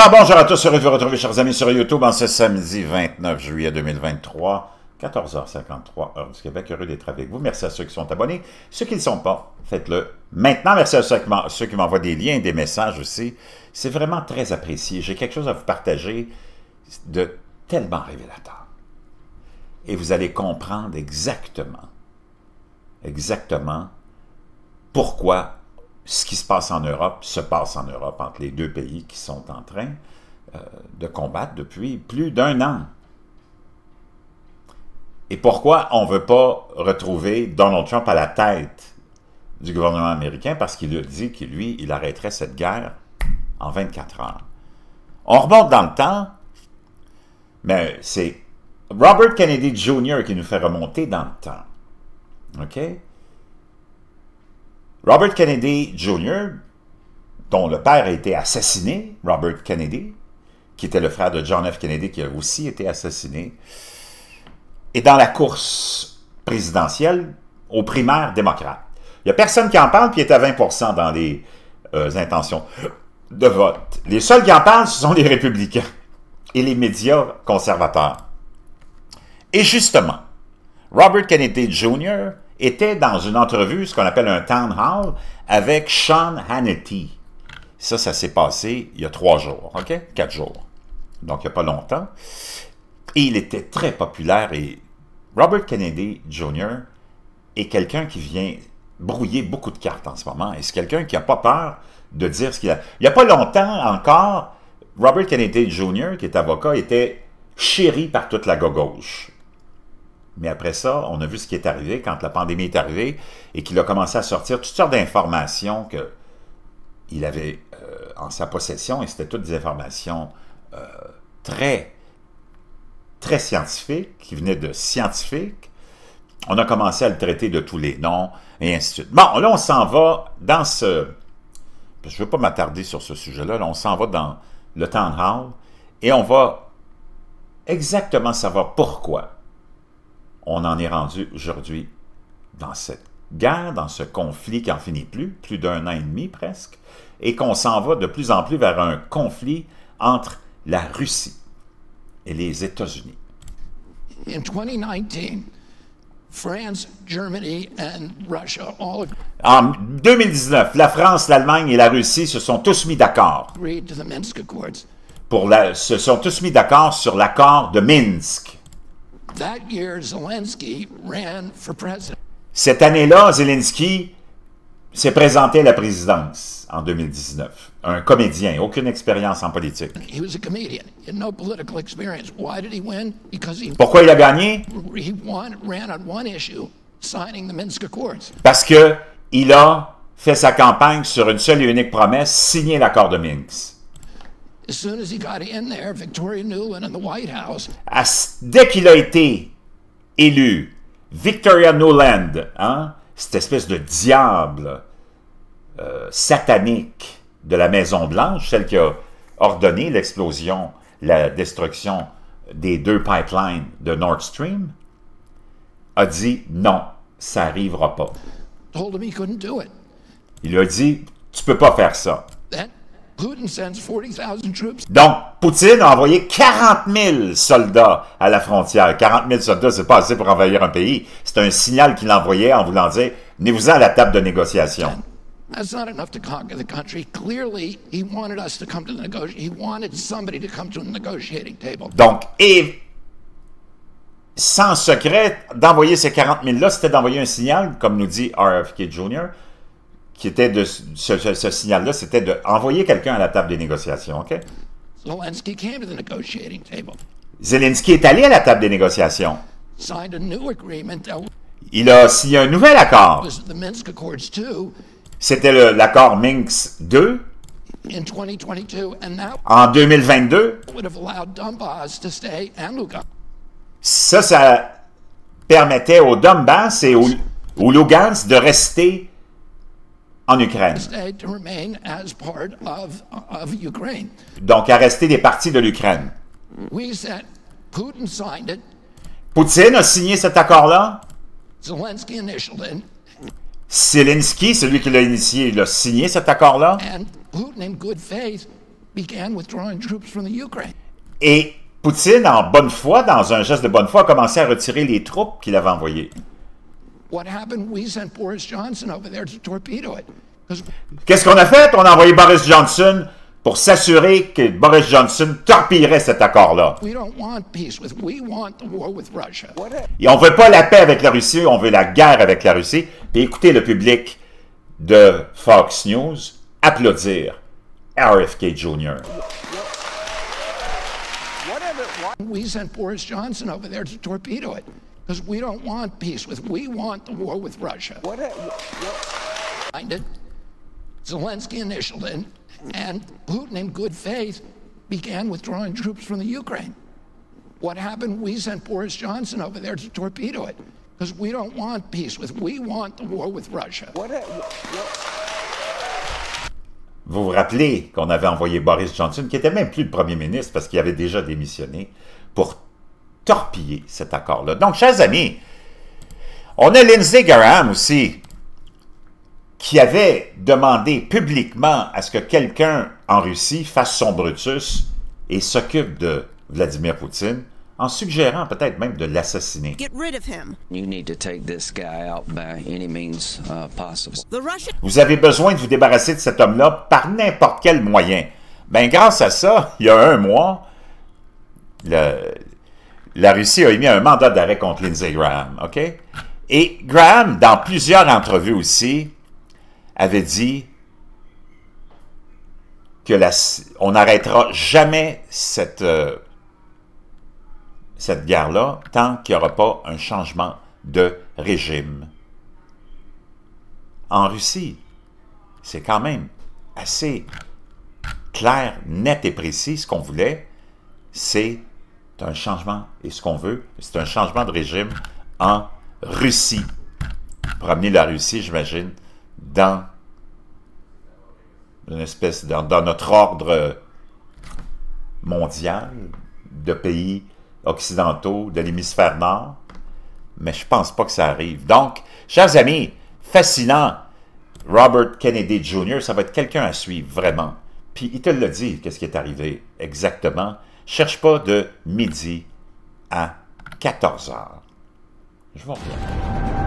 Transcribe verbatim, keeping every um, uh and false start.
Alors bonjour à tous, heureux de vous retrouver chers amis sur YouTube en ce samedi vingt-neuf juillet deux mille vingt-trois, quatorze heures cinquante-trois, heure du Québec. Heureux d'être avec vous. Merci à ceux qui sont abonnés. Ceux qui ne le sont pas, faites-le maintenant. Merci à ceux qui m'envoient des liens et des messages aussi. C'est vraiment très apprécié. J'ai quelque chose à vous partager de tellement révélateur. Et vous allez comprendre exactement, exactement pourquoi ce qui se passe en Europe se passe en Europe, entre les deux pays qui sont en train euh, de combattre depuis plus d'un an. Et pourquoi on ne veut pas retrouver Donald Trump à la tête du gouvernement américain? Parce qu'il a dit que lui, il arrêterait cette guerre en vingt-quatre heures. On remonte dans le temps, mais c'est Robert Kennedy Junior qui nous fait remonter dans le temps. OK? Robert Kennedy Junior, dont le père a été assassiné, Robert Kennedy, qui était le frère de John F. Kennedy, qui a aussi été assassiné, est dans la course présidentielle aux primaires démocrates. Il n'y a personne qui en parle, puis il est à vingt pour cent dans les euh, intentions de vote. Les seuls qui en parlent, ce sont les républicains et les médias conservateurs. Et justement, Robert Kennedy Junior était dans une entrevue, ce qu'on appelle un town hall, avec Sean Hannity. Ça, ça s'est passé il y a trois jours, OK? Quatre jours. Donc, il n'y a pas longtemps. Et il était très populaire. Et Robert Kennedy Junior est quelqu'un qui vient brouiller beaucoup de cartes en ce moment. Et c'est quelqu'un qui n'a pas peur de dire ce qu'il a. Il n'y a pas longtemps encore, Robert Kennedy Junior, qui est avocat, était chéri par toute la gauche. Mais après ça, on a vu ce qui est arrivé quand la pandémie est arrivée et qu'il a commencé à sortir toutes sortes d'informations qu'il avait euh, en sa possession, et c'était toutes des informations euh, très, très scientifiques, qui venaient de scientifiques. On a commencé à le traiter de tous les noms, et ainsi de suite. Bon, là, on s'en va dans ce... Je ne veux pas m'attarder sur ce sujet-là, là, on s'en va dans le town hall, et on va exactement savoir pourquoi on en est rendu aujourd'hui dans cette guerre, dans ce conflit qui n'en finit plus, plus d'un an et demi presque, et qu'on s'en va de plus en plus vers un conflit entre la Russie et les États-Unis. In twenty nineteen, France, Germany and Russia all En deux mille dix-neuf, la France, l'Allemagne et la Russie se sont tous mis d'accord. agreed to the Minsk Accords. Pour la, se sont tous mis d'accord sur l'accord de Minsk. That year, Zelensky ran for president. Cette année-là, Zelensky s'est présenté à la présidence en deux mille dix-neuf. Un comédien, aucune expérience en politique. He was a comedian. He had no political experience. Why did he win? Because he, Pourquoi il a gagné? he won, ran on one issue, signing the Minsk Accords. Parce que il a fait sa campagne sur une seule et unique promesse, signer l'accord de Minsk. As soon as he got in there, Victoria Nuland in the White House À, dès qu'il a été élu, Victoria Nuland, hein, cette espèce de diable euh, satanique de la Maison-Blanche, celle qui a ordonné l'explosion, la destruction des deux pipelines de Nord Stream, a dit non, ça n'arrivera pas. told him he couldn't do it. Il a dit, tu peux pas faire ça. Then Putin sends forty thousand troops. Donc, Poutine a envoyé quarante mille soldats à la frontière. quarante mille soldats, c'est pas assez pour envahir un pays. C'est un signal qu'il envoyait en voulant dire, venez-vous-en à la table de négociation. That's not enough to conquer the country. Clearly, he wanted us to come to the negotiation. He wanted somebody to come to a negotiating table. Donc, et sans secret, d'envoyer ces quarante mille-là, c'était d'envoyer un signal, comme nous dit R F K Junior, qui était de ce, ce, ce signal-là, c'était d'envoyer quelqu'un à la table des négociations, OK? Zelensky came to the negotiating table, Zelensky est allé à la table des négociations. signed a new agreement that Il a signé un nouvel accord. was the Minsk Accords two C'était l'accord Minsk deux in twenty twenty-two, and that en deux mille vingt-deux. would have allowed Donbass to stay and Lugansk. Ça, ça permettait au Donbass et au, au Lugansk de rester en Ukraine. Stay to remain as part of of Ukraine. Donc, à rester des parties de l'Ukraine. We said Putin signed it. Poutine a signé cet accord-là. Zelensky initialed it, Zelensky, celui qui l'a initié, il a signé cet accord-là. and Putin, in good faith, began withdrawing troops from the Ukraine. Et Poutine, en bonne foi, dans un geste de bonne foi, a commencé à retirer les troupes qu'il avait envoyées. What happened? We sent Boris Johnson over there to torpedo it. Qu'est-ce qu'on a fait? On a envoyé Boris Johnson pour s'assurer que Boris Johnson torpillerait cet accord-là. We don't want peace with, we want the war with Russia. Et on ne veut pas la paix avec la Russie, on veut la guerre avec la Russie. Et écoutez le public de Fox News applaudir R F K Junior We sent Boris Johnson over there to torpedo it because we don't want peace with, we want the war with Russia. What? What? Zelensky initialed it, and Putin, in good faith, began withdrawing troops from the Ukraine. What happened? We sent Boris Johnson over there to torpedo it because we don't want peace with, we want the war with Russia. What? Vous vous rappelez qu'on avait envoyé Boris Johnson, qui n'était même plus le premier ministre parce qu'il avait déjà démissionné, pour torpiller cet accord-là. Donc, chers amis, on a Lindsey Graham aussi, qui avait demandé publiquement à ce que quelqu'un en Russie fasse son Brutus et s'occupe de Vladimir Poutine, en suggérant peut-être même de l'assassiner. Vous avez besoin de vous débarrasser de cet homme-là par n'importe quel moyen. Ben, grâce à ça, il y a un mois, le, la Russie a émis un mandat d'arrêt contre Lindsey Graham, OK? Et Graham, dans plusieurs entrevues aussi, avait dit que la, on n'arrêtera jamais cette, euh, cette guerre-là tant qu'il n'y aura pas un changement de régime. En Russie, c'est quand même assez clair, net et précis. Ce qu'on voulait, c'est un changement, et ce qu'on veut, c'est un changement de régime en Russie. Pour amener la Russie, j'imagine, dans une espèce, dans, dans notre ordre mondial de pays occidentaux de l'hémisphère nord, mais je pense pas que ça arrive. Donc, chers amis, fascinant, Robert Kennedy Junior, ça va être quelqu'un à suivre, vraiment. Puis il te l'a dit, qu'est-ce qui est arrivé exactement. Cherche pas de midi à quatorze heures. Je vous reviens.